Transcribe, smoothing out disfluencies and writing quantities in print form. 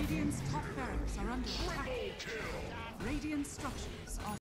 Radiant's top barracks are under attack. Radiant structures are